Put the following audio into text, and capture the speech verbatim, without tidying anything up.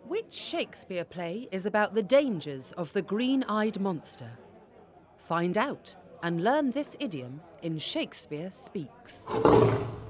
Which Shakespeare play is about the dangers of the green-eyed monster? Find out and learn this idiom in Shakespeare Speaks.